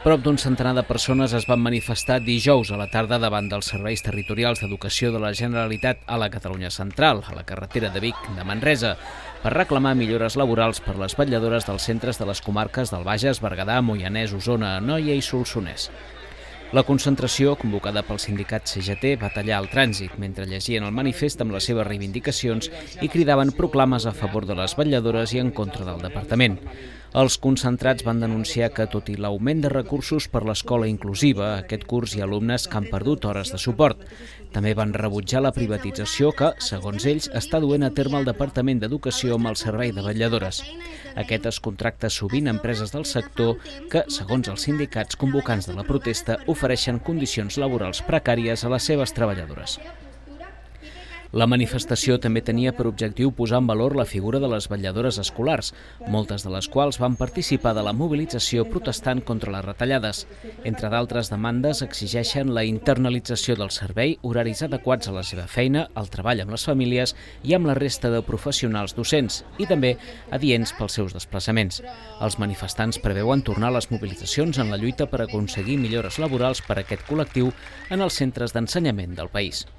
Prop d'un centenar de persones es van manifestar dijous a la tarda davant dels serveis territorials d'educació de la Generalitat a la Catalunya Central, a la carretera de Vic de Manresa, per reclamar millores laborals per les vetlladores dels centres de les comarques del Bages, Berguedà, Moianès, Osona, Anoia i Solsonès. La concentració, convocada pel sindicat CGT, va tallar el trànsit mentre llegien el manifest amb les seves reivindicacions i cridaven proclames a favor de les vetlladores i en contra del departament. Els concentrats van denunciar que, tot i l'augment de recursos per l'escola inclusiva, aquest curs hi ha alumnes que han perdut hores de suport. També van rebutjar la privatització que, segons ells, està duent a terme el Departament d'Educació amb el servei de vetlladores. Aquest es contracta sovint a empreses del sector que, segons els sindicats convocants de la protesta, ofereixen condicions laborals precàries a les seves treballadores. La manifestació també tenia per objectiu posar en valor la figura de les vetlladores escolars, moltes de les quals van participar de la mobilització protestant contra les retallades. Entre d'altres demandes, exigeixen la internalització del servei, horaris adequats a la seva feina, el treball amb les famílies i amb la resta de professionals docents, i també adients pels seus desplaçaments. Els manifestants preveuen tornar a les mobilitzacions en la lluita per aconseguir millores laborals per a aquest col·lectiu en els centres d'ensenyament del país.